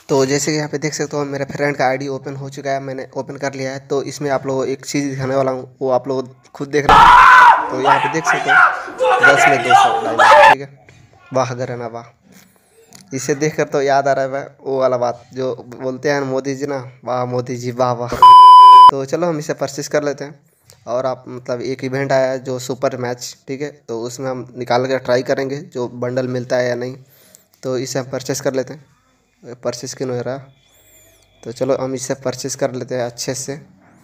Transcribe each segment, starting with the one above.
तो जैसे कि यहाँ पे देख सकते हो मेरे फ्रेंड का आईडी ओपन हो चुका है, मैंने ओपन कर लिया है। तो इसमें आप लोगों को एक चीज़ दिखाने वाला हूँ, वो आप लोग खुद देख रहे हैं। तो यहाँ पे देख सकते हो 10 में 200 डायमंड, ठीक है। वाह गरना वाह। इसे देख कर तो याद आ रहा है वो वाला बात जो बोलते हैं मोदी जी ना, वाह मोदी जी वाह वाह। तो चलो हम इसे परचेस कर लेते हैं। और आप मतलब एक इवेंट आया है जो सुपर मैच, ठीक है। तो उसमें हम निकाल कर ट्राई करेंगे जो बंडल मिलता है या नहीं। तो इसे हम परचेस कर लेते हैं। परचेस क्यों नहीं हो रहा? तो चलो हम इसे परचेस कर लेते हैं अच्छे से।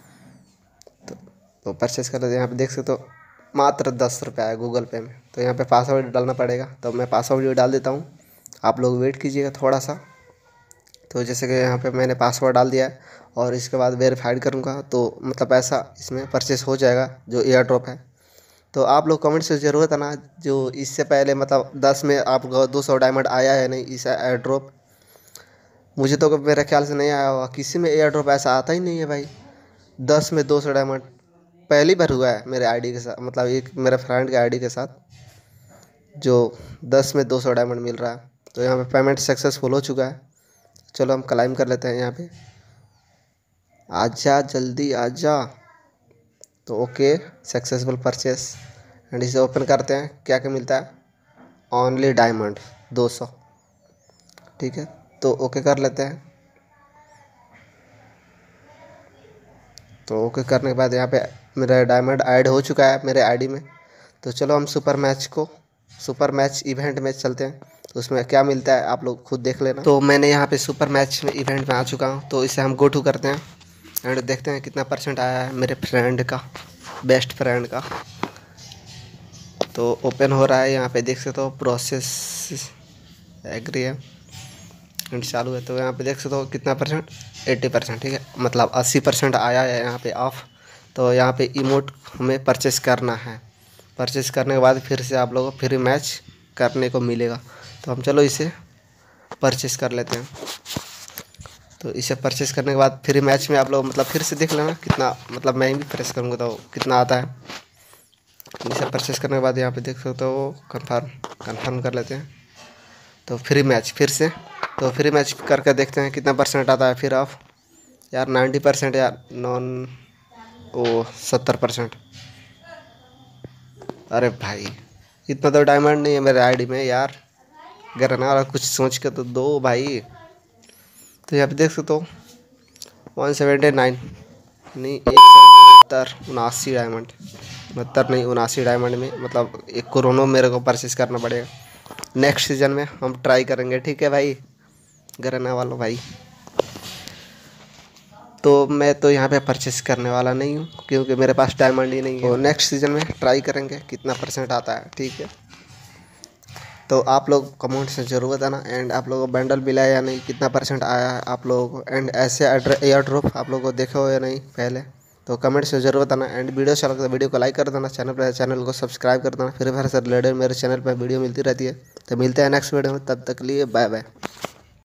तो परचेस कर लेते हैं। यहाँ पे देख सकते हो मात्र 10 रुपये आया गूगल पे में। तो यहाँ पे पासवर्ड डालना पड़ेगा, तो मैं पासवर्ड भी डाल देता हूँ, आप लोग वेट कीजिएगा थोड़ा सा। तो जैसे कि यहाँ पे मैंने पासवर्ड डाल दिया है और इसके बाद वेरीफाइड करूँगा तो मतलब ऐसा इसमें परचेस हो जाएगा जो एयर ड्रॉप है। तो आप लोग कमेंट से ज़रूर बताना जो इससे पहले मतलब 10 में आपको 200 डायमंड आया है नहीं इस एयर ड्रॉप। मुझे तो मेरे ख्याल से नहीं आया होगा, किसी में एयर ड्रॉप ऐसा आता ही नहीं है भाई 10 में 200 डायमंड। पहली बार हुआ है मेरे आईडी के साथ, मतलब एक मेरे फ्रेंड के आईडी के साथ जो 10 में 200 डायमंड मिल रहा है। तो यहाँ पे पेमेंट सक्सेसफुल हो चुका है। चलो हम क्लाइम कर लेते हैं यहाँ पे। आजा जल्दी आजा। तो ओके सक्सेसफुल परचेस। एंड इसे ओपन करते हैं, क्या क्या मिलता है? ओनली डायमंड 200, ठीक है। तो ओके कर लेते हैं। तो ओके करने के बाद यहाँ पे मेरा डायमंड ऐड हो चुका है मेरे आईडी में। तो चलो हम सुपर मैच इवेंट में चलते हैं। तो उसमें क्या मिलता है आप लोग खुद देख लेना। तो मैंने यहाँ पे सुपर मैच में इवेंट में आ चुका हूँ। तो इसे हम गो टू करते हैं एंड देखते हैं कितना परसेंट आया है मेरे फ्रेंड का, बेस्ट फ्रेंड का। तो ओपन हो रहा है, यहाँ पे देख सकते हो प्रोसेस एग्री है एंड चालू है। तो यहाँ पे देख सकते हो कितना परसेंट, 80%, ठीक है। मतलब 80% आया है यहाँ पे ऑफ। तो यहाँ पे इमोट हमें परचेस करना है। परचेस करने के बाद फिर से आप लोगों को फ्री मैच करने को मिलेगा। तो हम चलो इसे परचेस कर लेते हैं। तो इसे परचेस करने के बाद फ्री मैच में आप लोग मतलब फिर से देख लेना कितना, मतलब मैं भी प्रेस करूँगा तो कितना आता है। इसे परचेस करने के बाद यहाँ पे देख सकते हो कन्फर्म कर लेते हैं। तो फ्री मैच फिर से, तो फ्री मैच करके देखते हैं कितना परसेंट आता है फिर ऑफ। यार 90% यार, 70%। अरे भाई इतना तो डायमंड नहीं है मेरे आईडी में यार, गरना वाला कुछ सोच के तो दो भाई। तो यहाँ पे देख सकते हो 179 नहीं 179 डायमंड, 69 नहीं 79 डायमंड में मतलब एक कोरोनो मेरे को परचेस करना पड़ेगा। नेक्स्ट सीज़न में हम ट्राई करेंगे, ठीक है भाई गरना वाला भाई। तो मैं तो यहाँ पे परचेस करने वाला नहीं हूँ क्योंकि मेरे पास डायमंड ही नहीं है। तो नेक्स्ट सीज़न में ट्राई करेंगे कितना परसेंट आता है, ठीक है। तो आप लोग कमेंट से ज़रूर बताना एंड आप लोगों को बंडल मिला है या नहीं, कितना परसेंट आया है आप लोगों को। एंड ऐसे एयर ड्रॉप आप लोगों को देखे हो या नहीं पहले, तो कमेंट से ज़रूर बताना। एंड वीडियो अच्छा लगता है वीडियो को लाइक कर देना, चैनल को सब्सक्राइब कर देना। फिर से रिलेटेड मेरे चैनल पर वीडियो मिलती रहती है। तो मिलते हैं नेक्स्ट वीडियो में, तब तक लिए बाय बाय।